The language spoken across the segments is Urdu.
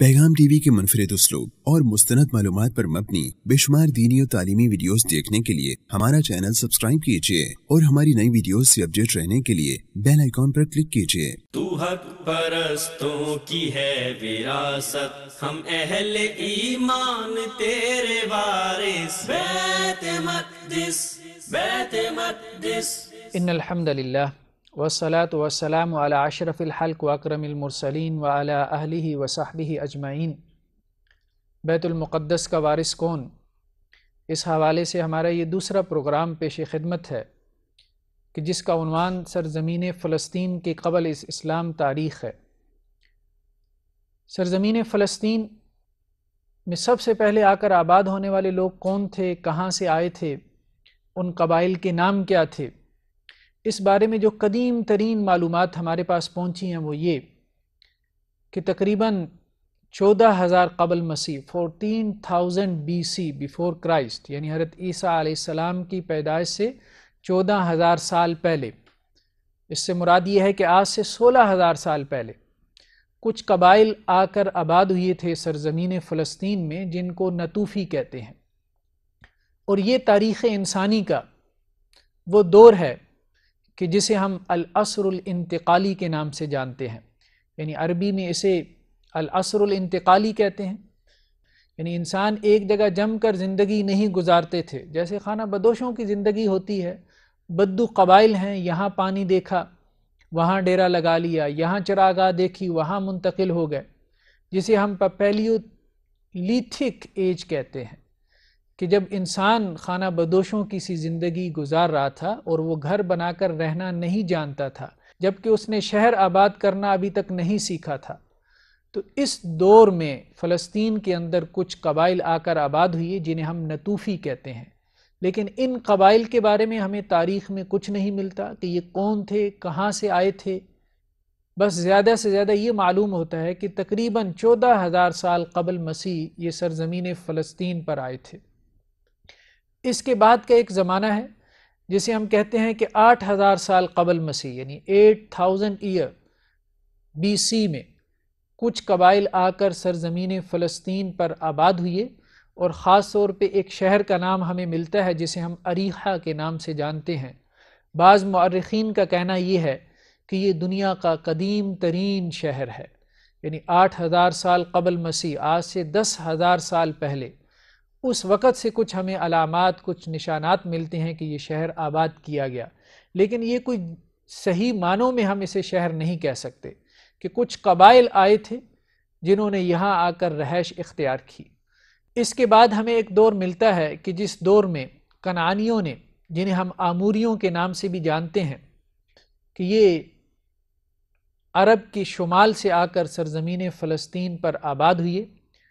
पैगाम टीवी के मुनफरिद उसलूब और मुस्तनद मालूमात पर मबनी बेशुमार दीनी और तालीमी वीडियोस देखने के लिए हमारा चैनल सब्सक्राइब कीजिए और हमारी नई वीडियोस से अपडेट रहने के लिए बेल आइकॉन पर क्लिक कीजिए। तू हक परस्तों की है विरासत, हम अहले ईमान तेरे वारिस। बैत मक़दिस। इन्नल हम्दुलिल्लाह वस्सलातु वस्सलामु अला अशरफिल खल्क़ व अकरमिल मुरसलीन व अला अहलिही व सहबिही अजमाइन। बैतुल मुक़द्दस का वारिस कौन, इस हवाले से हमारा ये दूसरा प्रोग्राम पेश खिदमत है कि जिसका उन्वान सरज़मीन फ़लस्तीन के क़बल इस इस्लाम तारीख़ है। सरज़मीन फ़लस्तीन में सबसे पहले आकर आबाद होने वाले लोग कौन थे, कहाँ से आए थे, उन कबाइल के नाम क्या थे, इस बारे में जो कदीम तरीन मालूमात हमारे पास पहुँची हैं वो ये कि तकरीबन 14,000 क़बल मसीह 14,000 BC बिफोर क्राइस्ट, यानी हज़रत ईसा अलैहिस्सलाम की पैदाइश से 14,000 साल पहले, इससे मुराद ये है कि आज से 16,000 साल पहले कुछ कबाइल आकर आबाद हुए थे सरज़मीन फ़लस्तीन में, जिनको नतूफ़ी कहते हैं। और ये तारीख़ इंसानी का वो दौर है कि जिसे हम अल-अस्रुल इंतकाली के नाम से जानते हैं, यानी अरबी में इसे अल-अस्रुल इंतकाली कहते हैं। यानी इंसान एक जगह जम कर ज़िंदगी नहीं गुजारते थे, जैसे खाना बदोशों की ज़िंदगी होती है। बद्दू कबाइल हैं, यहाँ पानी देखा वहाँ डेरा लगा लिया, यहाँ चरागाह देखी वहाँ मुंतकिल हो गए, जिसे हम पैलियोलिथिक एज कहते हैं कि जब इंसान खाना बदोशों की सी ज़िंदगी गुजार रहा था और वो घर बनाकर रहना नहीं जानता था, जबकि उसने शहर आबाद करना अभी तक नहीं सीखा था। तो इस दौर में फ़लस्तीन के अंदर कुछ कबाइल आकर आबाद हुए जिन्हें हम नतूफ़ी कहते हैं। लेकिन इन कबाइल के बारे में हमें तारीख़ में कुछ नहीं मिलता कि ये कौन थे, कहाँ से आए थे। बस ज़्यादा से ज़्यादा ये मालूम होता है कि तकरीबन 14,000 साल क़बल मसीह ये सरज़मीन फ़लस्तीन पर आए थे। इसके बाद का एक ज़माना है जिसे हम कहते हैं कि 8,000 साल क़बल मसीह, यानी 8,000 ईयर BC में कुछ कबाइल आकर सरज़मीन फ़लस्तीन पर आबाद हुए। और ख़ास तौर पे एक शहर का नाम हमें मिलता है जिसे हम अरीहा के नाम से जानते हैं। बाज़ मुअर्रिख़ीन का कहना ये है कि ये दुनिया का कदीम तरीन शहर है, यानी 8,000 साल क़बल मसीह, आज से 10,000 साल पहले, उस वक़्त से कुछ हमें अलामात, कुछ निशानात मिलते हैं कि ये शहर आबाद किया गया। लेकिन ये कोई सही मानों में हम इसे शहर नहीं कह सकते कि कुछ कबाइल आए थे जिन्होंने यहाँ आकर रहाइश इख्तियार की। इसके बाद हमें एक दौर मिलता है कि जिस दौर में कनानियों ने, जिन्हें हम आमूरियों के नाम से भी जानते हैं, कि ये अरब की शुमाल से आकर सरज़मीन फ़लस्तीन पर आबाद हुए।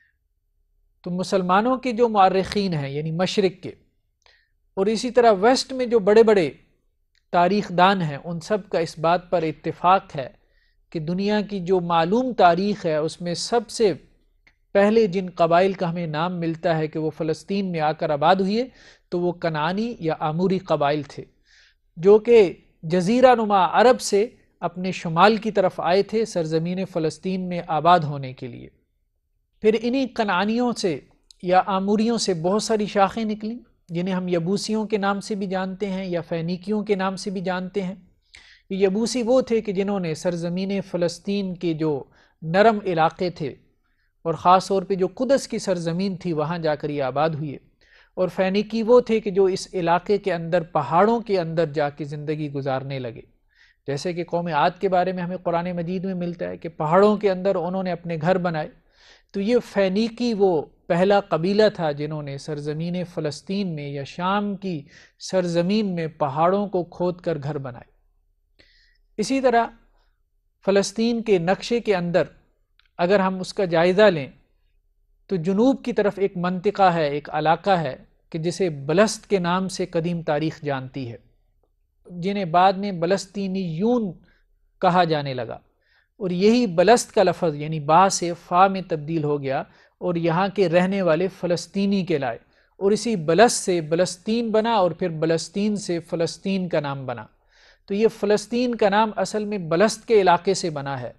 तो मुसलमानों के जो मुअर्रिख़ीन हैं, यानी मशरिक़ के, और इसी तरह वेस्ट में जो बड़े बड़े तारीख़दान हैं, उन सब का इस बात पर इत्तिफ़ाक़ है कि दुनिया की जो मालूम तारीख़ है उसमें सबसे पहले जिन कबाइल का हमें नाम मिलता है कि वो फ़लस्तीन में आकर आबाद हुए, तो वो कनानी या आमूरी कबाइल थे, जो कि जज़ीरा नुमा अरब से अपने शुमाल की तरफ आए थे सरज़मीन फ़लस्तीन में आबाद होने के लिए। फिर इन्हीं कनानियों से या आमूरियों से बहुत सारी शाखें निकली, जिन्हें हम यबूसियों के नाम से भी जानते हैं या फ़ैनीकियों के नाम से भी जानते हैं। यबूसी वो थे कि जिन्होंने सरज़मीन फ़लस्तीन के जो नरम इलाक़े थे और ख़ास तौर पे जो कुदस की सरज़मीन थी वहाँ जाकर ये आबाद हुए। और फ़ैनीकी वो थे कि जो इस इलाक़े के अंदर पहाड़ों के अंदर जाके ज़िंदगी गुजारने लगे। जैसे कि कौम आद के बारे में हमें कुरान मजीद में मिलता है कि पहाड़ों के अंदर उन्होंने अपने घर बनाए। तो ये फ़ैनीकी वो पहला कबीला था जिन्होंने सरज़मीन फ़लस्तीन में या शाम की सरज़मीन में पहाड़ों को खोद कर घर बनाए। इसी तरह फ़लस्तीन के नक्शे के अंदर अगर हम उसका जायज़ा लें तो जुनूब की तरफ एक मंतिका है, एक इलाका है कि जिसे बलस्त के नाम से कदीम तारीख़ जानती है, जिन्हें बाद में बलस्तीनीयून कहा जाने लगा। और यही बलस्त का लफ्ज़ यानी बा से फ़ा में तब्दील हो गया और यहाँ के रहने वाले फ़लस्तीनी कहलाए। और इसी बलस्त से बलस्तीन बना और फिर बलस्तीन से फ़लस्तीन का नाम बना। तो ये फ़लस्तीन का नाम असल में बलस्त के इलाके से बना है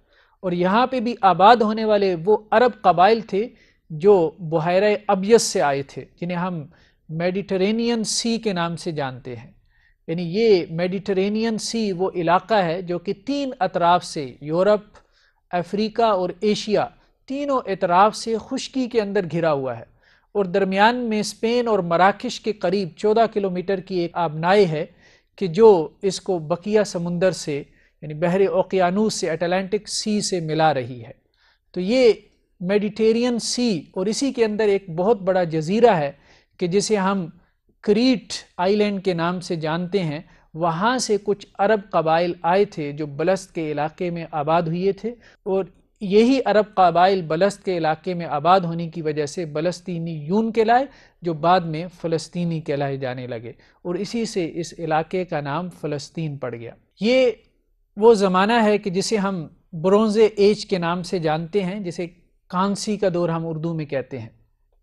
اور یہاں پہ بھی آباد ہونے والے وہ عرب قبائل تھے جو بحیرہ ابیض سے آئے تھے، جنہیں ہم میڈیٹرینین سی کے نام سے جانتے ہیں۔ یعنی یہ میڈیٹرینین سی وہ علاقہ ہے جو کہ 3 اطراف سے، یورپ، افریقہ اور ایشیا، تینوں اطراف سے خشکی کے اندر گھرا ہوا ہے، اور درمیان میں اسپین اور مراکش کے قریب 14 کلومیٹر کی ایک آبنائے ہے کہ جو اس کو بقیہ سمندر سے، یعنی بحر اوقیانوس سے، اٹلانٹک سی سے ملا رہی ہے۔ تو یہ میڈیٹرینین سی، اور اسی کے اندر ایک بہت بڑا جزیرہ ہے کہ جسے ہم کریٹ آئی لینڈ کے نام سے جانتے ہیں، وہاں سے کچھ عرب قبائل آئے تھے جو بلست کے علاقے میں آباد ہوئے تھے، اور یہی عرب قبائل بلست کے علاقے میں آباد ہونے کی وجہ سے بلسطینی یون کہلائے، جو بعد میں فلسطینی کہلائے جانے لگے، اور اسی سے اس علاقے کا نام فلسطین پڑ گیا۔ یہ وہ زمانہ ہے کہ جسے ہم برونز ایج کے نام سے جانتے ہیں، جسے کانسی کا دور ہم اردو میں کہتے ہیں۔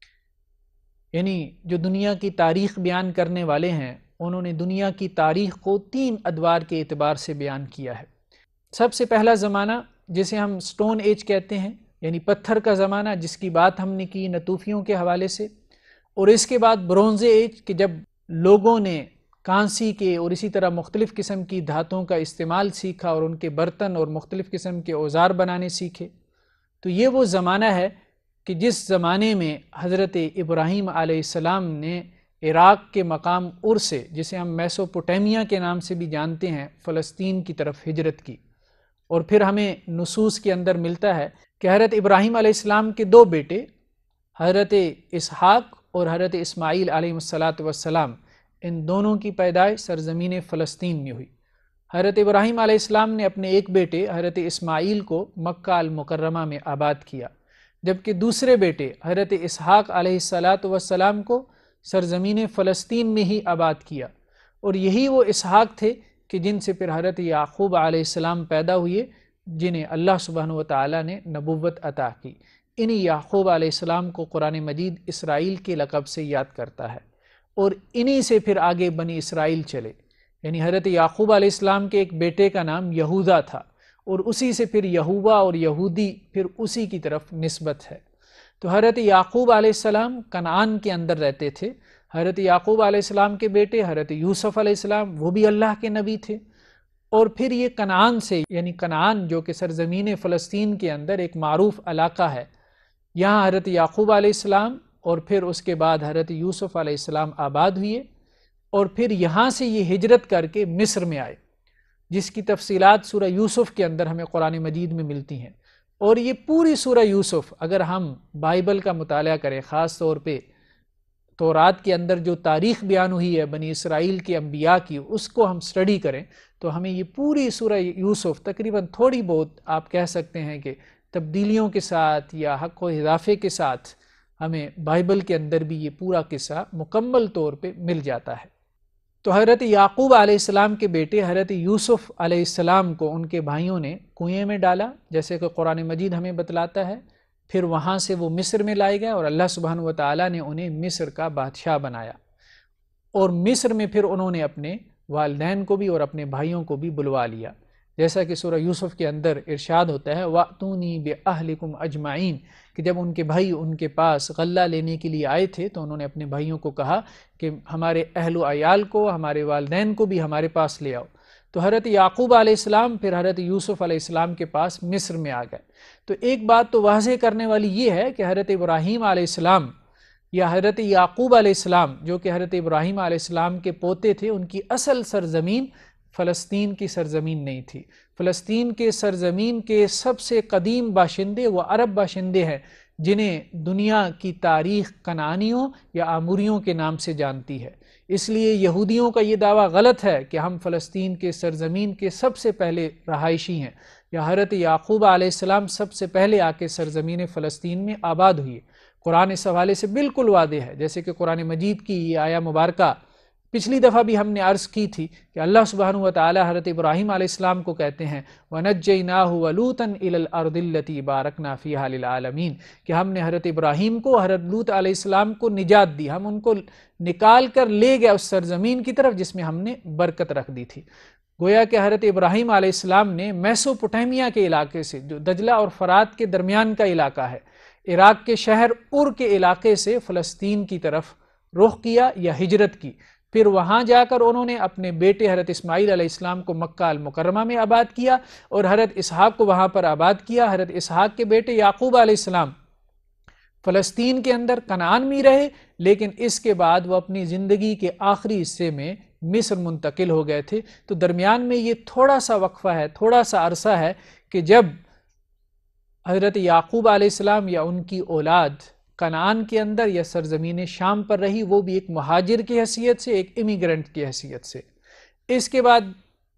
یعنی جو دنیا کی تاریخ بیان کرنے والے ہیں، انہوں نے دنیا کی تاریخ کو 3 ادوار کے اعتبار سے بیان کیا ہے۔ سب سے پہلا زمانہ جسے ہم سٹون ایج کہتے ہیں، یعنی پتھر کا زمانہ، جس کی بات ہم نے کی نطوفیوں کے حوالے سے، اور اس کے بعد برونز ایج کہ جب لوگوں نے کانسی کے اور اسی طرح مختلف قسم کی دھاتوں کا استعمال سیکھا اور ان کے برتن اور مختلف قسم کے اوزار بنانے سیکھے۔ تو یہ وہ زمانہ ہے کہ جس زمانے میں حضرت ابراہیم علیہ السلام نے عراق کے مقام ار سے، جسے ہم میسوپوٹیمیا کے نام سے بھی جانتے ہیں، فلسطین کی طرف ہجرت کی۔ اور پھر ہمیں نصوص کے اندر ملتا ہے کہ حضرت ابراہیم علیہ السلام کے 2 بیٹے، حضرت اسحاق اور حضرت اسماعیل علیہ السلام، ان دونوں کی پیدائش سرزمین فلسطین میں ہوئی۔ حضرت ابراہیم علیہ السلام نے اپنے ایک بیٹے حضرت اسماعیل کو مکہ المکرمہ میں آباد کیا، جبکہ دوسرے بیٹے حضرت اسحاق علیہ السلام کو سرزمین فلسطین میں ہی آباد کیا، اور یہی وہ اسحاق تھے کہ جن سے پھر حضرت یعقوب علیہ السلام پیدا ہوئے، جنہیں اللہ سبحانہ وتعالی نے نبوت عطا کی۔ انہی یعقوب علیہ السلام کو قرآن مجید اسرائیل کے لقب سے یاد کرتا ہے، اور انہی سے پھر آگے بنی اسرائیل چلے۔ یعنی حضرت یعقوب علیہ السلام کے ایک بیٹے کا نام یہوذا تھا، اور اسی سے پھر یہوہ اور یہودی پھر اسی کی طرف نسبت ہے۔ تو حضرت یعقوب علیہ السلام کنعان کے اندر رہتے تھے۔ حضرت یعقوب علیہ السلام کے بیٹے حضرت یوسف علیہ السلام، وہ بھی اللہ کے نبی تھے، اور پھر یہ کنعان سے، یعنی کنعان جو کہ سرزمین فلسطین کے اندر ایک معروف علاقہ ہے، یہاں حضرت یعقوب علیہ السلام اور پھر اس کے بعد حضرت یوسف علیہ السلام آباد ہوئے، اور پھر یہاں سے یہ ہجرت کر کے مصر میں آئے، جس کی تفصیلات سورہ یوسف کے اندر ہمیں قرآن مجید میں ملتی ہیں۔ اور یہ پوری سورہ یوسف اگر ہم بائبل کا مطالعہ کریں، خاص طور پہ تورات کے اندر جو تاریخ بیان ہوئی ہے بنی اسرائیل کے انبیاء کی، اس کو ہم سٹڈی کریں تو ہمیں یہ پوری سورہ یوسف تقریباً تھوڑی بہت آپ کہہ سکتے ہیں کہ تبدیلیوں کے ساتھ یا حق و اضافے کے ساتھ ہمیں بائبل کے اندر بھی یہ پورا قصہ مکمل طور پہ مل جاتا ہے۔ تو حضرت یعقوب علیہ السلام کے بیٹے حضرت یوسف علیہ السلام کو ان کے بھائیوں نے کنویں میں ڈالا، جیسے کہ قرآن مجید ہمیں بتلاتا ہے۔ پھر وہاں سے وہ مصر میں لائے گئے، اور اللہ سبحانہ وتعالی نے انہیں مصر کا بادشاہ بنایا، اور مصر میں پھر انہوں نے اپنے والدین کو بھی اور اپنے بھائیوں کو بھی بلوا لیا، جیسا کہ سورہ یوسف کے اندر ارشاد ہوتا ہے وَأْتُونِي بِأَهْلِكُمْ أَجْمَعِينَ، کہ جب ان کے بھائی ان کے پاس غلہ لینے کے لیے آئے تھے تو انہوں نے اپنے بھائیوں کو کہا کہ ہمارے اہل و عیال کو، ہمارے والدین کو بھی ہمارے پاس لے آؤ۔ تو حضرت یعقوب علیہ السلام پھر حضرت یوسف علیہ السلام کے پاس مصر میں آ گئے۔ تو ایک بات تو واضح کرنے والی یہ ہے کہ حضرت ابراہیم علیہ السلام یا حضرت یعقوب علیہ السلام جو کہ حضرت ابراہیم علیہ السلام کے پوتے تھے، ان کی اصل سرزمین فلسطین کی سرزمین نہیں تھی۔ فلسطین کے سرزمین کے سب سے قدیم باشندے وہ عرب باشندے ہیں، جنہیں دنیا کی تاریخ کنعانیوں یا آموریوں کے نام سے جانتی ہے۔ اس لیے یہودیوں کا یہ دعویٰ غلط ہے کہ ہم فلسطین کے سرزمین کے سب سے پہلے رہائشی ہیں، یا حضرت یعقوب علیہ السلام سب سے پہلے آ کے سرزمین فلسطین میں آباد ہوئے۔ قرآن اس حوالے سے بالکل واضح ہے، جیسے کہ قرآن مجید کی یہ آیہ مبارکہ پچھلی دفعہ بھی ہم نے عرض کی تھی کہ اللہ سبحانہ وتعالی حضرت ابراہیم علیہ السلام کو کہتے ہیں وَنَجَّيْنَاهُ وَلُوطًا إِلَى الْأَرْضِ الَّتِي بَارَكْنَا فِيهَا لِلْعَالَمِينَ، کہ ہم نے حضرت ابراہیم کو، حضرت لوط علیہ السلام کو نجات دی، ہم ان کو نکال کر لے گئے اس سرزمین کی طرف جس میں ہم نے برکت رکھ دی تھی۔ گویا کہ حضرت ابراہیم علیہ السلام نے میسوپوٹیمیا کے علاقے سے، جو دجلہ اور فرات کے درمیان کا علاقہ ہے، عراق کے شہر ار کے علاقے سے فلسطین کی طرف رخ کیا یا ہجرت کی۔ پھر وہاں جا کر انہوں نے اپنے بیٹے حضرت اسماعیل علیہ السلام کو مکہ المکرمہ میں آباد کیا اور حضرت اسحاق کو وہاں پر آباد کیا۔ حضرت اسحاق کے بیٹے یعقوب علیہ السلام فلسطین کے اندر کنعان میں رہے، لیکن اس کے بعد وہ اپنی زندگی کے آخری حصے میں مصر منتقل ہو گئے تھے۔ تو درمیان میں یہ تھوڑا سا وقفہ ہے، تھوڑا سا عرصہ ہے کہ جب حضرت یعقوب علیہ السلام یا ان کی اولاد کنعان کے اندر یا سرزمین شام پر رہی، وہ بھی ایک مہاجر کی حیثیت سے، ایک امیگرنٹ کی حیثیت سے۔ اس کے بعد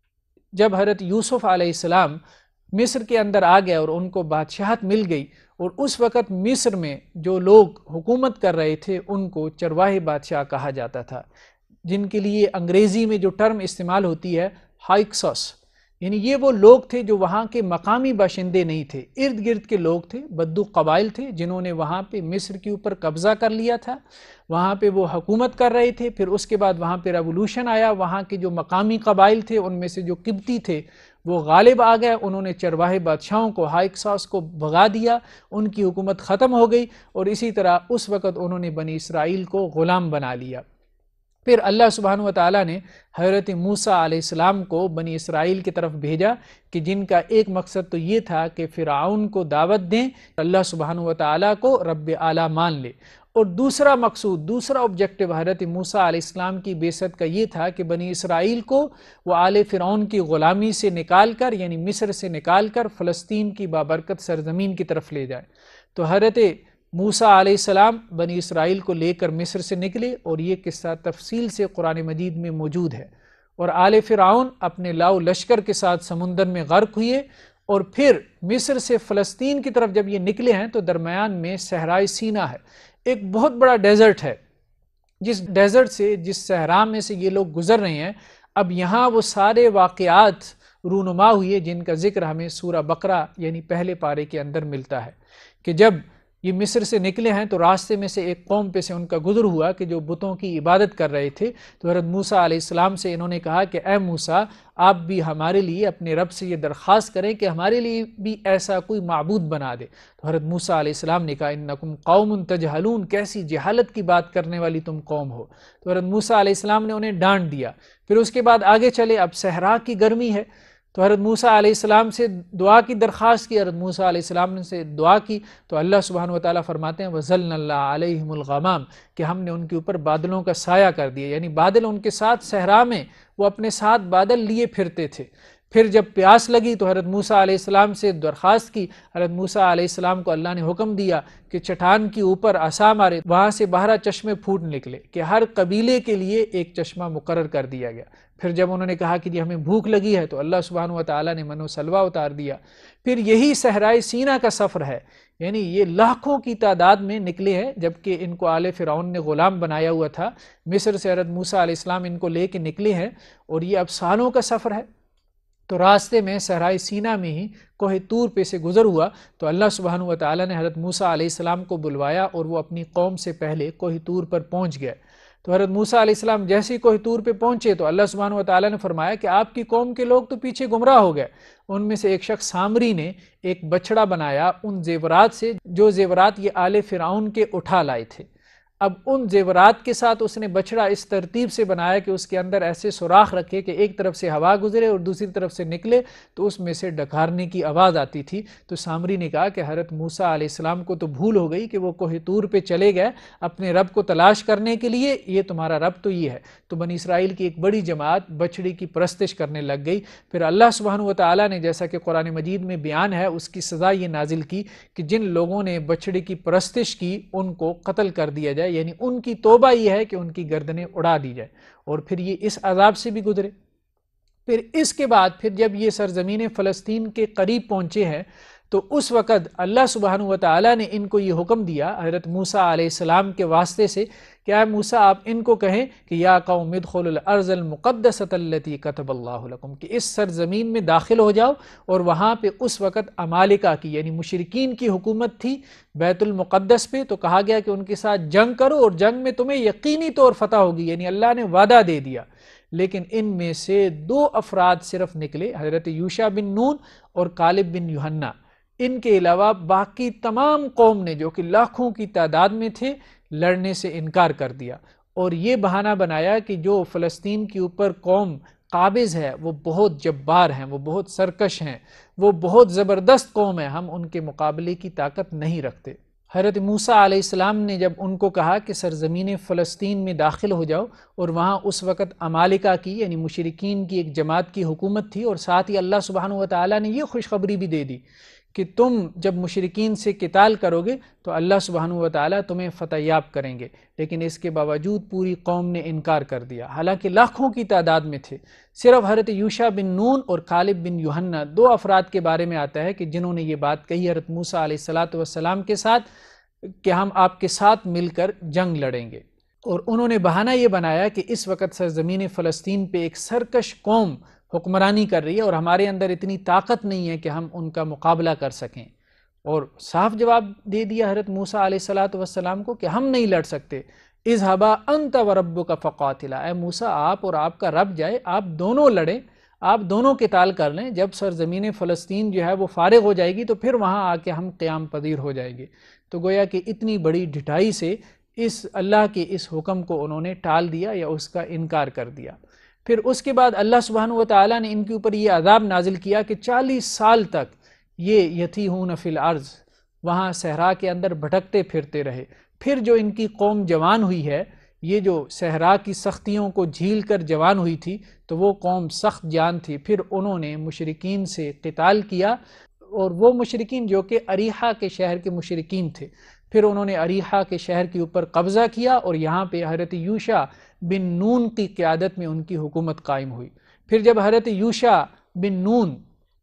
جب حضرت یوسف علیہ السلام مصر کے اندر آ گئے اور ان کو بادشاہت مل گئی، اور اس وقت مصر میں جو لوگ حکومت کر رہے تھے ان کو چرواہے بادشاہ کہا جاتا تھا، جن کے لیے انگریزی میں جو ٹرم استعمال ہوتی ہے ہائکسوس، یعنی یہ وہ لوگ تھے جو وہاں کے مقامی باشندے نہیں تھے، ارد گرد کے لوگ تھے، بدو قبائل تھے جنہوں نے وہاں پہ مصر کے اوپر قبضہ کر لیا تھا، وہاں پہ وہ حکومت کر رہے تھے۔ پھر اس کے بعد وہاں پہ ریولوشن آیا، وہاں کے جو مقامی قبائل تھے ان میں سے جو قبطی تھے وہ غالب آ گئے، انہوں نے چرواہے بادشاہوں کو، ہائکساس کو بھگا دیا، ان کی حکومت ختم ہو گئی، اور اسی طرح اس وقت انہوں نے بنی اسرائیل کو غلام بنا لیا۔ پھر اللہ سبحانہ وتعالیٰ نے حضرت موسیٰ علیہ السلام کو بنی اسرائیل کی طرف بھیجا کہ جن کا ایک مقصد تو یہ تھا کہ فرعون کو دعوت دیں، اللہ سبحانہ وتعالیٰ کو رب اعلیٰ مان لے، اور دوسرا مقصود، دوسرا آبجیکٹو حضرت موسیٰ علیہ السلام کی بعثت کا یہ تھا کہ بنی اسرائیل کو وہ آل فرعون کی غلامی سے نکال کر، یعنی مصر سے نکال کر فلسطین کی بابرکت سرزمین کی طرف لے جائے۔ تو حضرت موسیٰ علیہ السلام بنی اسرائیل کو لے کر مصر سے نکلے، اور یہ قصہ تفصیل سے قرآن مجید میں موجود ہے، اور آل فرعون اپنے لاؤ لشکر کے ساتھ سمندر میں غرق ہوئے، اور پھر مصر سے فلسطین کی طرف جب یہ نکلے ہیں تو درمیان میں صحرائے سینا ہے، ایک بہت بڑا ڈیزرٹ ہے، جس ڈیزرٹ سے، جس صحرا میں سے یہ لوگ گزر رہے ہیں۔ اب یہاں وہ سارے واقعات رونما ہوئے جن کا ذکر ہمیں سورہ بقرہ یعنی پہلے پارے کے اندر ملتا ہے، کہ جب یہ مصر سے نکلے ہیں تو راستے میں سے ایک قوم پہ سے ان کا گزر ہوا کہ جو بتوں کی عبادت کر رہے تھے، تو حضرت موسیٰ علیہ السلام سے انہوں نے کہا کہ اے موسیٰ، آپ بھی ہمارے لیے اپنے رب سے یہ درخواست کریں کہ ہمارے لیے بھی ایسا کوئی معبود بنا دے۔ تو حضرت موسیٰ علیہ السلام نے کہا انکم قوم تجہلون، کیسی جہالت کی بات کرنے والی تم قوم ہو۔ تو حضرت موسیٰ علیہ السلام نے انہیں ڈانٹ دیا۔ پھر اس کے بعد آگے چلے، اب صحرا کی گرمی ہے، تو حضرت موسیٰ علیہ السلام سے دعا کی درخواست کی، حضرت موسیٰ علیہ السلام نے سے دعا کی، تو اللہ سبحانہ وتعالیٰ فرماتے ہیں وَظَلَّلْنَا عَلَيْهِمُ الْغَمَامَ، کہ ہم نے ان کے اوپر بادلوں کا سایہ کر دیا، یعنی بادل ان کے ساتھ صحرا میں وہ اپنے ساتھ بادل لیے پھرتے تھے۔ پھر جب پیاس لگی تو حضرت موسیٰ علیہ السلام سے درخواست کی، حضرت موسیٰ علیہ السلام کو اللہ نے حکم دیا کہ چٹان کے اوپر عصا مارے، وہاں سے 12 چشمے پھوٹ نکلے، کہ ہر قبیلے کے لیے ایک چشمہ مقرر کر دیا گیا۔ پھر جب انہوں نے کہا کہ ہمیں بھوک لگی ہے تو اللہ سبحانہ وتعالیٰ نے من و سلوہ اتار دیا۔ پھر یہی صحرائے سینا کا سفر ہے، یعنی یہ لاکھوں کی تعداد میں نکلے ہیں، جبکہ ان کو آل فرعون نے غلام بنایا ہوا تھا۔ مصر سے حضرت موسیٰ علیہ السلام ان کو لے کے نکلے ہیں، اور یہ اب سالوں کا سفر ہے۔ تو راستے میں صحرائے سینا میں ہی کوہ طور پہ سے گزر ہوا، تو اللہ سبحانہ وتعالیٰ نے حضرت موسیٰ علیہ السلام کو بلوایا، اور وہ اپنی قوم سے پہلے کوہ طور پر پہنچ گئے۔ تو حضرت موسیٰ علیہ السلام جیسے ہی کوہ طور پہ پہنچے تو اللہ سبحانہ وتعالیٰ نے فرمایا کہ آپ کی قوم کے لوگ تو پیچھے گمراہ ہو گئے۔ ان میں سے ایک شخص سامری نے ایک بچڑا بنایا ان زیورات سے جو زیورات یہ آل فرعون کے اٹھا لائے تھے۔ اب ان زیورات کے ساتھ اس نے بچڑا اس ترتیب سے بنایا کہ اس کے اندر ایسے سوراخ رکھے کہ ایک طرف سے ہوا گزرے اور دوسری طرف سے نکلے، تو اس میں سے ڈکارنے کی آواز آتی تھی۔ تو سامری نے کہا کہ حضرت موسیٰ علیہ السلام کو تو بھول ہو گئی کہ وہ کوہ طور پہ چلے گئے اپنے رب کو تلاش کرنے کے لیے، یہ تمہارا رب تو یہ ہے۔ تو بنی اسرائیل کی ایک بڑی جماعت بچڑی کی پرستش کرنے لگ گئی۔ پھر اللہ سبحانہ وتعالیٰ نے، جیسا کہ قرآن مجید میں بیان ہے، اس کی سزا یہ نازل کی کہ جن لوگوں نے بچڑی کی پرستش کی ان کو قتل کر دیا جائے، یعنی ان کی توبہ یہ ہے کہ ان کی گردنیں اڑا دی جائے، اور پھر یہ اس عذاب سے بھی گزرے۔ پھر اس کے بعد پھر جب یہ سرزمین فلسطین کے قریب پہنچے ہیں تو اس وقت اللہ سبحانہ وتعالیٰ نے ان کو یہ حکم دیا حضرت موسیٰ علیہ السلام کے واسطے سے کہ اے موسیٰ آپ ان کو کہیں کہ یا قوم ادخلوا الارض المقدسۃ التي كتب اللہ لکم، کہ اس سرزمین میں داخل ہو جاؤ۔ اور وہاں پہ اس وقت عمالقہ کی یعنی مشرکین کی حکومت تھی بیت المقدس پہ، تو کہا گیا کہ ان کے ساتھ جنگ کرو اور جنگ میں تمہیں یقینی طور فتح ہوگی، یعنی اللہ نے وعدہ دے دیا۔ لیکن ان میں سے 2 افراد صرف نکلے، حضرت یوشع بن نون اور کالب بن یوحنا۔ ان کے علاوہ باقی تمام قوم نے جو کہ لاکھوں کی تعداد میں تھے لڑنے سے انکار کر دیا، اور یہ بہانہ بنایا کہ جو فلسطین کے اوپر قوم قابض ہے وہ بہت جبار ہیں، وہ بہت سرکش ہیں، وہ بہت زبردست قوم ہے، ہم ان کے مقابلے کی طاقت نہیں رکھتے۔ حضرت موسیٰ علیہ السلام نے جب ان کو کہا کہ سرزمین فلسطین میں داخل ہو جاؤ، اور وہاں اس وقت عمالقہ کی یعنی مشرکین کی ایک جماعت کی حکومت تھی، اور ساتھ ہی اللہ سبحانہ وتعالیٰ نے یہ خوشخبری بھی دے دی کہ تم جب مشرکین سے قتال کرو گے تو اللہ سبحانہ وتعالیٰ تمہیں فتح یاب کریں گے، لیکن اس کے باوجود پوری قوم نے انکار کر دیا، حالانکہ لاکھوں کی تعداد میں تھے۔ صرف حضرت یوشع بن نون اور کالب بن یوحنا 2 افراد کے بارے میں آتا ہے کہ جنہوں نے یہ بات کہی حضرت موسیٰ علیہ السلام کے ساتھ کہ ہم آپ کے ساتھ مل کر جنگ لڑیں گے، اور انہوں نے بہانہ یہ بنایا کہ اس وقت سرزمین فلسطین پہ ایک سرکش قوم حکمرانی کر رہی ہے اور ہمارے اندر اتنی طاقت نہیں ہے کہ ہم ان کا مقابلہ کر سکیں، اور صاف جواب دے دیا حضرت موسیٰ علیہ السلام کو کہ ہم نہیں لڑ سکتے۔ اذهبا انت وربک فقاتلا، اے موسیٰ آپ اور آپ کا رب جائے، آپ دونوں لڑیں، آپ دونوں قتال کر لیں، جب سرزمین فلسطین جو ہے وہ فارغ ہو جائے گی تو پھر وہاں آ کے ہم قیام پذیر ہو جائیں گے۔ تو گویا کہ اتنی بڑی ڈٹائی سے اس اللہ کے اس حکم کو انہوں نے ٹال دیا یا اس کا انکار کر دیا۔ پھر اس کے بعد اللہ سبحانہ وتعالیٰ نے ان کے اوپر یہ عذاب نازل کیا کہ 40 سال تک یہ یتیہون فی الارض، وہاں صحرا کے اندر بھٹکتے پھرتے رہے۔ پھر جو ان کی قوم جوان ہوئی ہے، یہ جو صحرا کی سختیوں کو جھیل کر جوان ہوئی تھی، تو وہ قوم سخت جان تھی، پھر انہوں نے مشرکین سے قتال کیا، اور وہ مشرکین جو کہ اریحہ کے شہر کے مشرکین تھے، پھر انہوں نے اریحہ کے شہر کے اوپر قبضہ کیا، اور یہاں پہ حضرت یوشع بن نون کی قیادت میں ان کی حکومت قائم ہوئی۔ پھر جب حضرت یوشع بن نون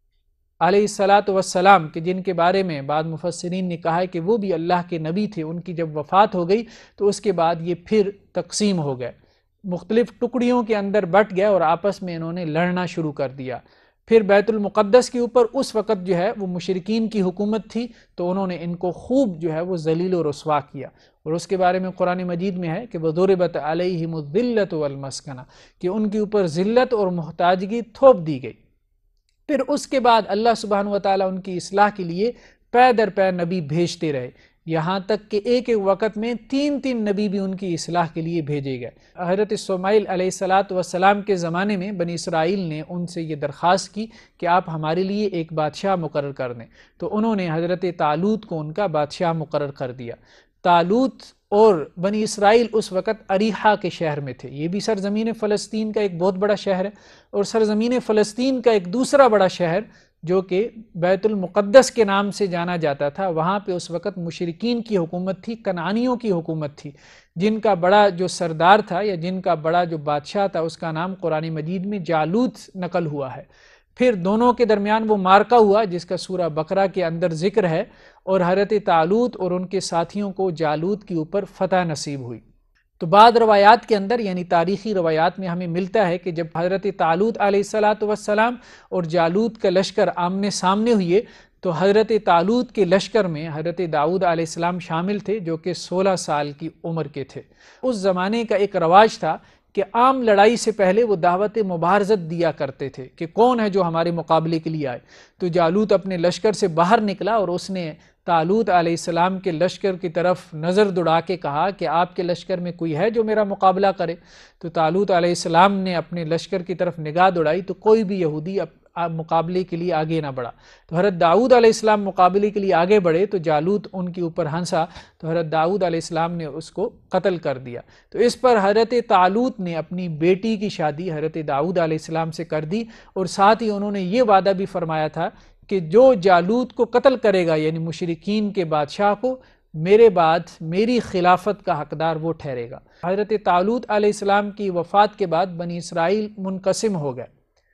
علیہ السلام کہ جن کے بارے میں بعض مفسرین نے کہا ہے کہ وہ بھی اللہ کے نبی تھے، ان کی جب وفات ہو گئی تو اس کے بعد یہ پھر تقسیم ہو گئے، مختلف ٹکڑیوں کے اندر بٹ گئے اور آپس میں انہوں نے لڑنا شروع کر دیا۔ پھر بیت المقدس کے اوپر اس وقت جو ہے وہ مشرکین کی حکومت تھی، تو انہوں نے ان کو خوب جو ہے وہ ذلیل و رسوا کیا، اور اس کے بارے میں قرآن مجید میں ہے کہ وَضُرِبَتْ عَلَيْهِمُ الذِّلَّةُ وَالْمَسْكَنَةُ، کہ ان کے اوپر ذلت اور محتاجگی تھوپ دی گئی۔ پھر اس کے بعد اللہ سبحانہ وتعالیٰ ان کی اصلاح کے لیے پے در پے نبی بھیجتے رہے، یہاں تک کہ ایک وقت میں 3 نبی بھی ان کی اصلاح کے لیے بھیجے گئے۔ حضرت اسماعیل علیہ السلام کے زمانے میں بنی اسرائیل نے ان سے یہ درخواست کی کہ آپ ہمارے لیے ایک بادشاہ مقرر کر دیں، تو انہوں نے حضرت طالوت کو ان کا بادشاہ مقرر کر دیا۔ طالوت اور بنی اسرائیل اس وقت اریحہ کے شہر میں تھے، یہ بھی سرزمین فلسطین کا ایک بہت بڑا شہر ہے، اور سرزمین فلسطین کا ایک دوسرا بڑا شہر جو کہ بیت المقدس کے نام سے جانا جاتا تھا، وہاں پہ اس وقت مشرکین کی حکومت تھی، کنعانیوں کی حکومت تھی، جن کا بڑا جو سردار تھا یا جن کا بڑا جو بادشاہ تھا اس کا نام قرآن مجید میں جالوت نقل ہوا ہے۔ پھر دونوں کے درمیان وہ مارکا ہوا جس کا سورہ بقرہ کے اندر ذکر ہے، اور حضرت طالوت اور ان کے ساتھیوں کو جالوت کے اوپر فتح نصیب ہوئی۔ تو بعض روایات کے اندر یعنی تاریخی روایات میں ہمیں ملتا ہے کہ جب حضرت طالوت علیہ السلام اور جالوت کا لشکر آمنے سامنے ہوئے تو حضرت طالوت کے لشکر میں حضرت داؤد علیہ السلام شامل تھے جو کہ 16 سال کی عمر کے تھے۔ اس زمانے کا ایک رواج تھا کہ عام لڑائی سے پہلے وہ دعوت مبارزت دیا کرتے تھے کہ کون ہے جو ہمارے مقابلے کے لیے آئے۔ تو جالوت اپنے لشکر سے باہر نکلا اور اس نے طالوت علیہ السلام کے لشکر کی طرف نظر دوڑا کے کہا کہ آپ کے لشکر میں کوئی ہے جو میرا مقابلہ کرے؟ تو طالوت علیہ السلام نے اپنے لشکر کی طرف نگاہ دوڑائی تو کوئی بھی یہودی مقابلے کے لیے آگے نہ بڑھا۔ تو حضرت داؤد علیہ السلام مقابلے کے لیے آگے بڑھے تو جالوت ان کے اوپر ہنسا، تو حضرت داؤد علیہ السلام نے اس کو قتل کر دیا۔ تو اس پر حضرت طالوت نے اپنی بیٹی کی شادی حضرت داؤد علیہ السلام سے کر دی، اور ساتھ ہی انہوں نے یہ وعدہ بھی فرمایا تھا کہ جو جالوت کو قتل کرے گا یعنی مشرکین کے بادشاہ کو، میرے بعد میری خلافت کا حقدار وہ ٹھہرے گا۔ حضرت طالوت علیہ السلام کی وفات کے بعد بنی اسرائیل منقسم ہو گئے،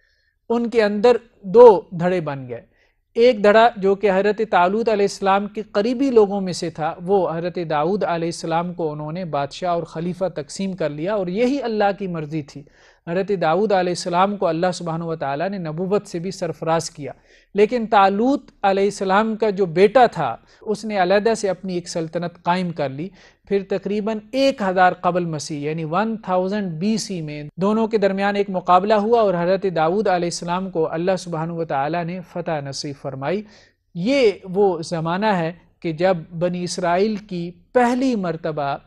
ان کے اندر 2 دھڑے بن گئے۔ ایک دھڑا جو کہ حضرت طالوت علیہ السلام کے قریبی لوگوں میں سے تھا، وہ حضرت داؤد علیہ السلام کو انہوں نے بادشاہ اور خلیفہ تقسیم کر لیا، اور یہی اللہ کی مرضی تھی۔ حضرت داؤد علیہ السلام کو اللہ سبحانہ و تعالیٰ نے نبوت سے بھی سرفراز کیا، لیکن طالوت علیہ السلام کا جو بیٹا تھا اس نے علیحدہ سے اپنی ایک سلطنت قائم کر لی۔ پھر تقریباً 1000 قبل مسیح یعنی 1000 BC میں دونوں کے درمیان ایک مقابلہ ہوا اور حضرت داؤد علیہ السلام کو اللہ سبحانہ و تعالیٰ نے فتح نصیب فرمائی۔ یہ وہ زمانہ ہے کہ جب بنی اسرائیل کی پہلی مرتبہ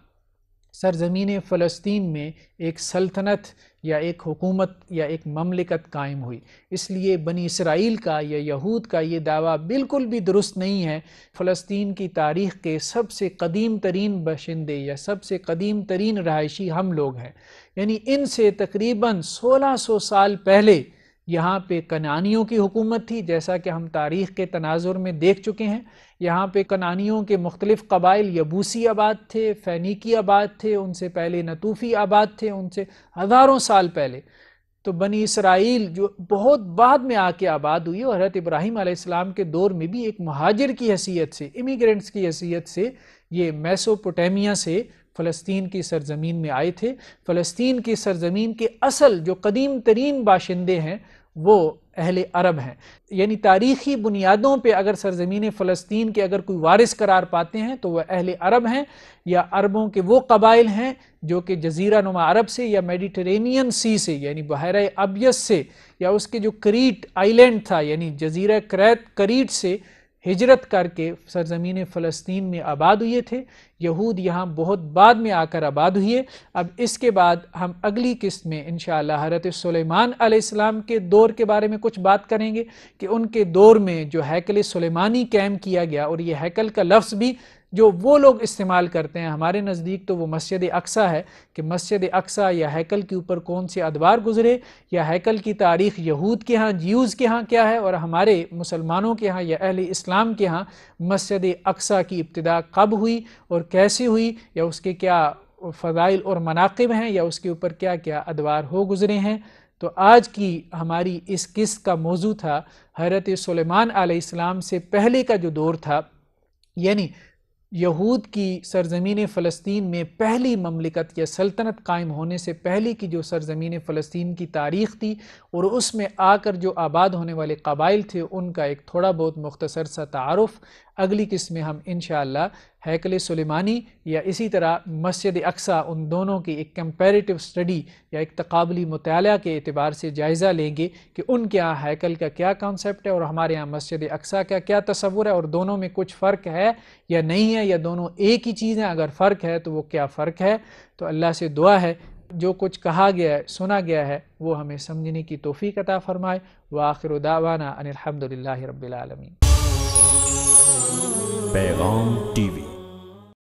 سرزمین فلسطین میں ایک سلطنت یا ایک حکومت یا ایک مملکت قائم ہوئی۔ اس لیے بنی اسرائیل کا یا یہود کا یہ دعویٰ بالکل بھی درست نہیں ہے۔ فلسطین کی تاریخ کے سب سے قدیم ترین باشندے یا سب سے قدیم ترین رہائشی ہم لوگ ہیں، یعنی ان سے تقریباً 1600 سال پہلے یہاں پہ کنعانیوں کی حکومت تھی، جیسا کہ ہم تاریخ کے تناظر میں دیکھ چکے ہیں۔ یہاں پہ کنعانیوں کے مختلف قبائل یبوسی آباد تھے، فینیکی آباد تھے، ان سے پہلے نطوفی آباد تھے، ان سے ہزاروں سال پہلے۔ تو بنی اسرائیل جو بہت بعد میں آ کے آباد ہوئی، اور حضرت ابراہیم علیہ السلام کے دور میں بھی ایک مہاجر کی حیثیت سے، امیگرینٹس کی حیثیت سے یہ میسوپوٹیمیا سے فلسطین کی سرزمین میں آئے تھے۔ فلسطین کی سرزمین کے اصل جو قدیم ترین باشندے ہیں وہ اہل عرب ہیں، یعنی تاریخی بنیادوں پہ اگر سرزمین فلسطین کے اگر کوئی وارث قرار پاتے ہیں تو وہ اہل عرب ہیں، یا عربوں کے وہ قبائل ہیں جو کہ جزیرہ نما عرب سے یا میڈیٹرینین سی سے یعنی بحیرہ ابیض سے، یا اس کے جو کریٹ آئیلینڈ تھا یعنی جزیرہ کریٹ سے ہجرت کر کے سرزمین فلسطین میں آباد ہوئے تھے۔ یہود یہاں بہت بعد میں آ کر آباد ہوئے۔ اب اس کے بعد ہم اگلی قسط میں انشاءاللہ حضرت سلیمان علیہ السلام کے دور کے بارے میں کچھ بات کریں گے کہ ان کے دور میں جو ہیکل سلیمانی قائم کیا گیا، اور یہ ہیکل کا لفظ بھی جو وہ لوگ استعمال کرتے ہیں، ہمارے نزدیک تو وہ مسجد اقصی ہے، کہ مسجد اقصی یا ہیکل کے اوپر کون سے ادوار گزرے، یا ہیکل کی تاریخ یہود کے ہاں جیوز کے ہاں کیا ہے، اور ہمارے مسلمانوں کے ہاں یا اہل اسلام کے ہاں مسجد اقصی کی ابتدا کب ہوئی اور کیسے ہوئی، یا اس کے کیا فضائل اور مناقب ہیں، یا اس کے اوپر کیا کیا ادوار ہو گزرے ہیں۔ تو آج کی ہماری اس قسط کا موضوع تھا حضرت سلیمان علیہ السلام سے پہلے کا جو دور تھا، یعنی یہود کی سرزمین فلسطین میں پہلی مملکت یا سلطنت قائم ہونے سے پہلے کی جو سرزمین فلسطین کی تاریخ تھی، اور اس میں آ کر جو آباد ہونے والے قبائل تھے ان کا ایک تھوڑا بہت مختصر سا تعارف۔ اگلی قسم میں ہم انشاءاللہ ہیکل سلیمانی یا اسی طرح مسجد اقصی، ان دونوں کی ایک کمپیریٹیو اسٹڈی یا ایک تقابلی مطالعہ کے اعتبار سے جائزہ لیں گے کہ ان کے ہاں ہیکل کا کیا کانسیپٹ ہے اور ہمارے ہاں مسجد اقصی کا کیا تصور ہے، اور دونوں میں کچھ فرق ہے یا نہیں ہے، یا دونوں ایک ہی چیز ہیں، اگر فرق ہے تو وہ کیا فرق ہے۔ تو اللہ سے دعا ہے جو کچھ کہا گیا ہے، سنا گیا ہے، وہ ہمیں سمجھنے کی توفیق عطا فرمائے۔ وآخر دعوانا ان الحمدللہ رب العالمین۔ پیغام ٹی وی